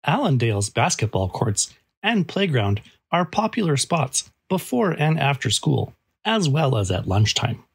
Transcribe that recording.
Allendale's basketball courts and playground are popular spots before and after school, as well as at lunchtime.